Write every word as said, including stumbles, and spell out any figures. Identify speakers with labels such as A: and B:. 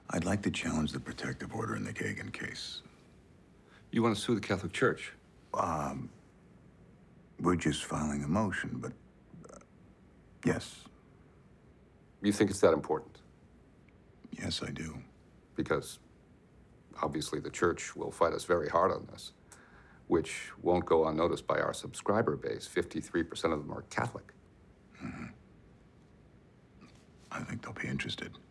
A: I'd like to challenge the protective order in the Kagan case.
B: You want to sue the Catholic Church?
A: Um, we're just filing a motion, but uh, yes.
B: You think it's that important?
A: Yes, I do.
B: Because obviously the church will fight us very hard on this, which won't go unnoticed by our subscriber base. fifty-three percent of them are Catholic.
A: Mm-hmm. I think they'll be interested.